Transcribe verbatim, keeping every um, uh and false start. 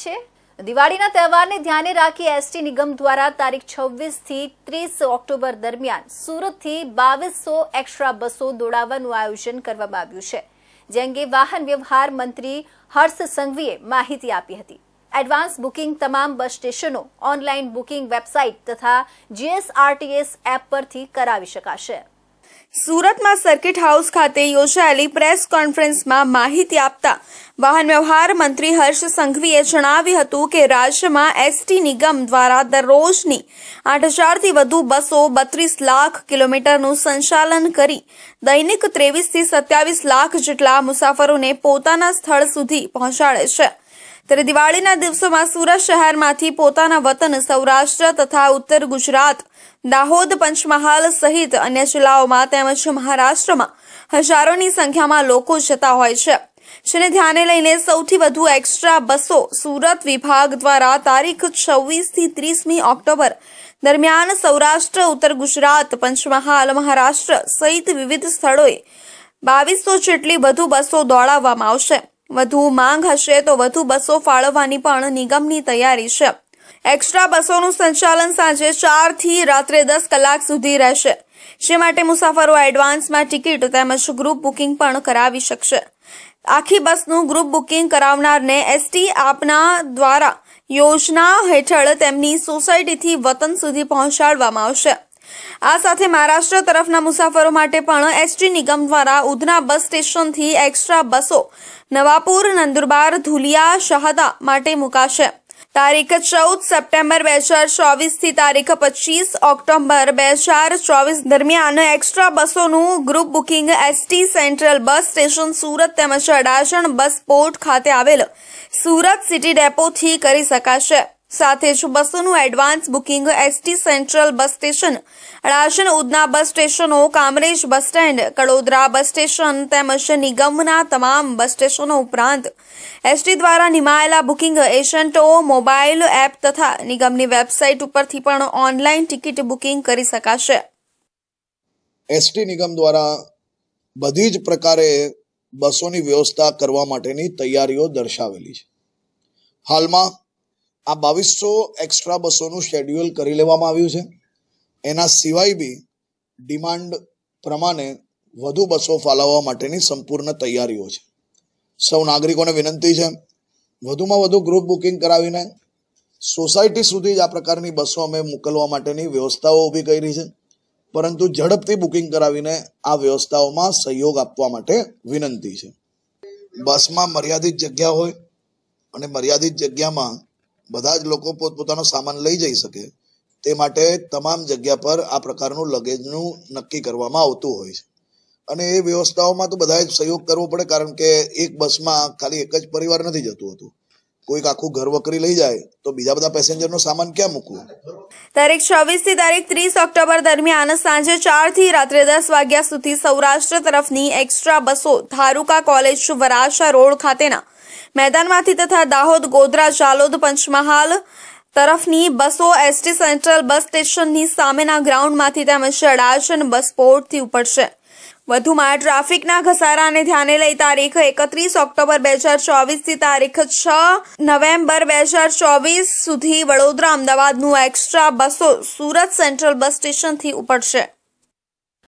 છે। દિવાળીના તહેવારને ધ્યાને રાખી એસટી નિગમ દ્વારા તારીખ છવ્વીસ થી ત્રીસ ઓક્ટોબર દરમિયાન સુરતથી બાવીસો એક્સ્ટ્રા બસો દોડાવવાનું આયોજન કરવામાં આવ્યું છે, જે અંગે વાહન વ્યવહાર મંત્રી હર્ષ સંઘવીએ માહિતી આપી હતી। એડવાન્સ બુકિંગ તમામ બસ સ્ટેશનો, ઓનલાઈન બુકિંગ વેબસાઇટ તથા જીએસઆરટીએસ એપ પરથી કરાવી શકાશે। સુરતમાં સર્કિટ હાઉસ ખાતે યોજાયેલી પ્રેસ કોન્ફરન્સમાં માહિતી આપતા વાહન વ્યવહાર મંત્રી હર્ષ સંઘવીએ જણાવ્યું હતું કે રાજ્યમાં એસટી નિગમ દ્વારા દરરોજની આઠ હજારથી વધુ બસો બત્રીસ લાખ કિલોમીટરનું સંચાલન કરી દૈનિક ત્રેવીસ થી સત્યાવીસ લાખ જેટલા મુસાફરોને પોતાના સ્થળ સુધી પહોંચાડે છે। ત્યારે દિવાળીના દિવસોમાં સુરત શહેરમાંથી પોતાના વતન સૌરાષ્ટ્ર તથા ઉત્તર ગુજરાત, દાહોદ, પંચમહાલ સહિત અન્ય જિલ્લાઓમાં તેમજ મહારાષ્ટ્રમાં હજારોની સંખ્યામાં લોકો જતા હોય છે, જેને ધ્યાને લઈને સૌથી વધુ એક્સ્ટ્રા બસો સુરત વિભાગ દ્વારા તારીખ છવ્વીસ થી ત્રીસમી ઓક્ટોબર દરમિયાન સૌરાષ્ટ્ર, ઉત્તર ગુજરાત, પંચમહાલ, મહારાષ્ટ્ર સહિત વિવિધ સ્થળોએ બાવીસો જેટલી વધુ બસો દોડાવવામાં આવશે। વધુ માંગ હશે તો વધુ બસો ફાળવવાની પણ નિગમની તૈયારી છે। એક્સ્ટ્રા બસોનું સંચાલન સાંજે ચાર થી રાત્રે દસ કલાક સુધી રહેશે, જે માટે મુસાફરો એડવાન્સમાં ટિકિટ તેમજ ગ્રુપ બુકિંગ પણ કરાવી શકશે। આખી બસનું ગ્રુપ બુકિંગ કરાવનારને એસટી આપના દ્વારા યોજના હેઠળ તેમની સોસાયટીથી વતન સુધી પહોંચાડવામાં આવશે। આ સાથે મહારાષ્ટ્ર તરફના મુસાફરો માટે પણ એસટી નિગમ દ્વારા ઉધના બસ સ્ટેશનથી એક્સ્ટ્રા બસો નવાપુર, નંદુરબાર, ધુલિયા, શહાદા માટે મુકાશે। તારીખ ચૌદ સપ્ટેમ્બર બે હજાર ચોવીસ થી તારીખ પચીસ ઓક્ટોબર બે હજાર ચોવીસ દરમિયાન એક્સ્ટ્રા બસોનું group booking ST central bus station Surat તેમજ અડાજણ બસ પોર્ટ ખાતે આવેલ સુરત સિટી ડેપોથી કરી શકાશે। સાથે જ બસોનું advance booking ST central bus station, Adajan, Udhna bus સ્ટેશનો, Kamrej bus stand, Kadodara bus station તેમજ નિગમના તમામ બસ સ્ટેશનો ઉપરાંત એસટી દ્વારા નિમાયેલા બુકિંગ એજન્ટો, મોબાઈલ એપ તથા નિગમની વેબસાઇટ ઉપરથી પણ ઓનલાઈન ટિકિટ બુકિંગ કરી શકાશે। એસટી નિગમ દ્વારા બધી જ પ્રકારે બસોની વ્યવસ્થા કરવા માટેની તૈયારીઓ દર્શાવેલી છે। હાલમાં આ બાવીસો એક્સ્ટ્રા બસોનું શેડ્યુલ કરી લેવામાં આવ્યું છે। એના સિવાય બી ડિમાન્ડ પ્રમાણે વધુ બસો ફાળવવા માટેની સંપૂર્ણ તૈયારીઓ છે। સૌ નાગરિકોને વિનંતી છે, વધુમાં વધુ ગ્રુપ બુકિંગ કરાવીને સોસાયટી સુધી જ આ પ્રકારની બસો અમે મોકલવા માટેની વ્યવસ્થાઓ ઊભી કરી છે, પરંતુ ઝડપથી બુકિંગ કરાવીને આ વ્યવસ્થાઓમાં સહયોગ આપવા માટે વિનંતી છે। બસમાં મર્યાદિત જગ્યા હોય અને મર્યાદિત જગ્યામાં બધા જ લોકો પોતપોતાનો સામાન લઈ જઈ શકે તે માટે તમામ જગ્યા પર આ પ્રકારનું લગેજનું નક્કી કરવામાં આવતું હોય છે, અને એ વ્યવસ્થાઓમાં તો બધાએ સહયોગ કરવો પડે, કારણ કે એક બસમાં ખાલી એક જ પરિવાર નથી જતું હોતું। કોઈક આખું ઘર વકરી લઈ જાય તો બીજા બધા પેસેન્જરનો સામાન ક્યાં મૂકવું। તારીખ છવ્વીસ થી તારીખ ત્રીસ ઓક્ટોબર દરમિયાન સાંજે ચાર થી રાત્રે દસ વાગ્યા સુધી સૌરાષ્ટ્ર તરફની એક્સ્ટ્રા બસો ધારુકા કોલેજ વરાછા રોડ ખાતેના મેદાનમાંથી તથા દાહોદ, ગોધરા, જાલોદ, પંચમહાલ તરફની બસો એસટી સેન્ટ્રલ બસ સ્ટેશનની સામેના ગ્રાઉન્ડમાંથી તેમજ અડાજણ બસ પોર્ટથી ઉપડશે। વધુમાં ટ્રાફિકના ઘસારાને ધ્યાને લઈ તારીખ એકત્રીસ ઓક્ટોબર બે હજાર ચોવીસ થી તારીખ છ નવેમ્બર બે હજાર ચોવીસ સુધી વડોદરા, અમદાવાદનું એક્સ્ટ્રા બસો સુરત સેન્ટ્રલ બસ સ્ટેશનથી ઉપડશે।